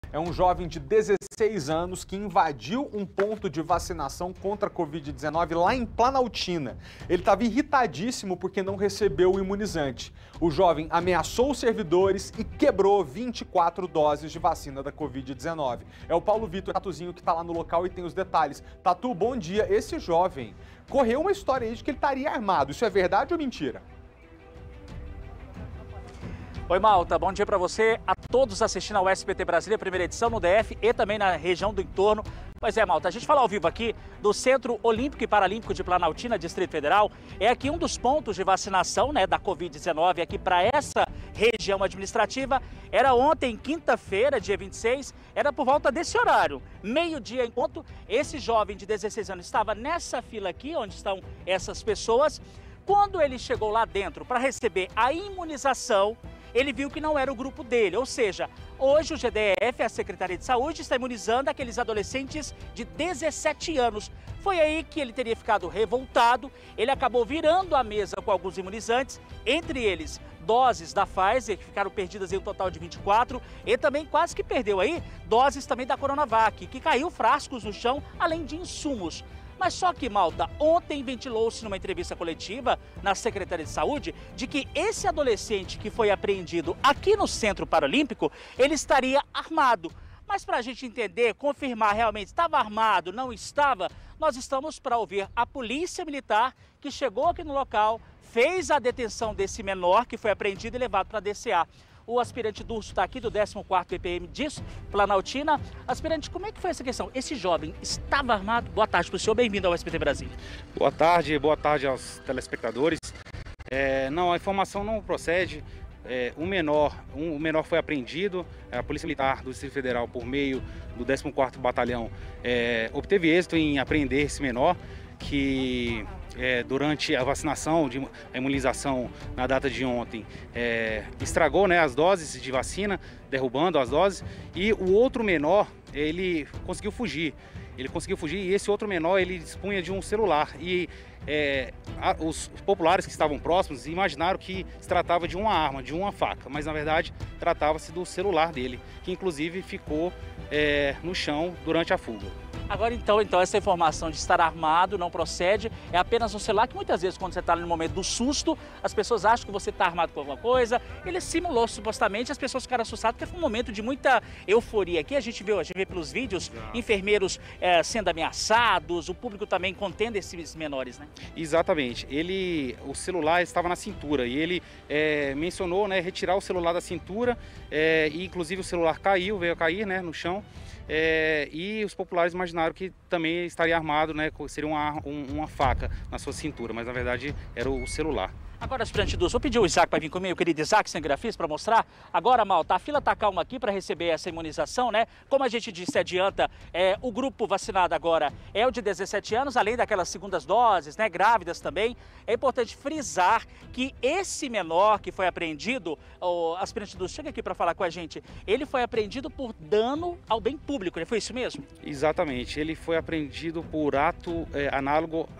É um jovem de 16 anos que invadiu um ponto de vacinação contra a Covid-19 lá em Planaltina. Ele estava irritadíssimo porque não recebeu o imunizante. O jovem ameaçou os servidores e quebrou 24 doses de vacina da Covid-19. É o Paulo Vitor Tatuzinho que está lá no local e tem os detalhes. Tatu, bom dia. Esse jovem correu uma história aí de que ele estaria armado. Isso é verdade ou mentira? Oi, Malta, bom dia para você, a todos assistindo ao SBT Brasília, primeira edição no DF e também na região do entorno. Pois é, Malta, a gente fala ao vivo aqui do Centro Olímpico e Paralímpico de Planaltina, Distrito Federal. É aqui um dos pontos de vacinação, da Covid-19 aqui para essa região administrativa. Era ontem, quinta-feira, dia 26, era por volta desse horário, meio-dia em ponto. Esse jovem de 16 anos estava nessa fila aqui, onde estão essas pessoas. Quando ele chegou lá dentro para receber a imunização, ele viu que não era o grupo dele, ou seja, hoje o GDF, a Secretaria de Saúde, está imunizando aqueles adolescentes de 17 anos. Foi aí que ele teria ficado revoltado, ele acabou virando a mesa com alguns imunizantes, entre eles doses da Pfizer, que ficaram perdidas em um total de 24, e também quase que perdeu aí doses também da Coronavac, que caiu frascos no chão, além de insumos. Mas só que, Malta, ontem ventilou-se numa entrevista coletiva na Secretaria de Saúde de que esse adolescente que foi apreendido aqui no Centro Paralímpico, ele estaria armado. Mas para a gente entender, confirmar realmente estava armado, não estava, nós estamos para ouvir a Polícia Militar que chegou aqui no local, fez a detenção desse menor que foi apreendido e levado para a DCA. O aspirante Durso está aqui do 14º PPM disso, Planaltina. Aspirante, como é que foi essa questão? Esse jovem estava armado? Boa tarde para o senhor, bem-vindo ao SBT Brasília. Boa tarde aos telespectadores. Não, a informação não procede. O menor foi apreendido, a Polícia Militar do Distrito Federal, por meio do 14º Batalhão, obteve êxito em apreender esse menor, que durante a vacinação, a imunização na data de ontem, estragou as doses de vacina, derrubando as doses, e o outro menor, ele conseguiu fugir. E esse outro menor, ele dispunha de um celular. E os populares que estavam próximos imaginaram que se tratava de uma arma, de uma faca, mas na verdade tratava-se do celular dele, que inclusive ficou no chão durante a fuga. Agora então essa informação de estar armado não procede, é apenas um celular que muitas vezes quando você está no momento do susto, as pessoas acham que você está armado com alguma coisa, ele simulou supostamente, as pessoas ficaram assustadas porque foi um momento de muita euforia aqui, a gente vê pelos vídeos, enfermeiros sendo ameaçados, o público também contendo esses menores, né? Exatamente, o celular estava na cintura e ele mencionou retirar o celular da cintura, e inclusive o celular veio a cair no chão. E os populares imaginaram que também estaria armado, seria uma faca na sua cintura, mas na verdade era o celular. Agora, aspirante Durso, vou pedir o Isaac para vir comigo, o querido Isaac, cinegrafista, para mostrar. Agora, Malta, a fila está calma aqui para receber essa imunização, Como a gente disse, adianta, o grupo vacinado agora é o de 17 anos, além daquelas segundas doses, grávidas também. É importante frisar que esse menor que foi apreendido, o aspirante Durso, chega aqui para falar com a gente, ele foi apreendido por dano ao bem público, foi isso mesmo? Exatamente, ele foi apreendido por ato análogo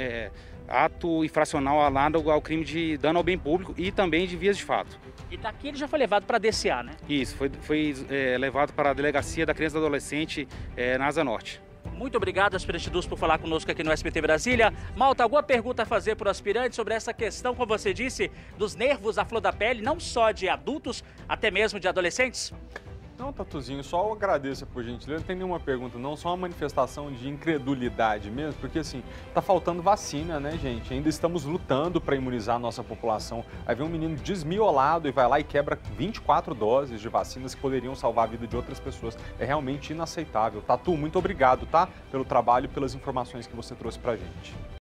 ato infracional análogo ao crime de dano ao bem público e também de vias de fato. E daqui ele já foi levado para a DCA, Isso, foi levado para a Delegacia da Criança e do Adolescente na Asa Norte. Muito obrigado, aspirante Durso, por falar conosco aqui no SBT Brasília. Malta, alguma pergunta a fazer para o aspirante sobre essa questão, como você disse, dos nervos à flor da pele, não só de adultos, até mesmo de adolescentes? Não, Tatuzinho, só eu agradeço por gentileza, não tem nenhuma pergunta não, só uma manifestação de incredulidade mesmo, porque assim, tá faltando vacina, gente? Ainda estamos lutando para imunizar a nossa população. Aí vem um menino desmiolado e vai lá e quebra 24 doses de vacinas que poderiam salvar a vida de outras pessoas. É realmente inaceitável. Tatu, muito obrigado, pelo trabalho e pelas informações que você trouxe pra gente.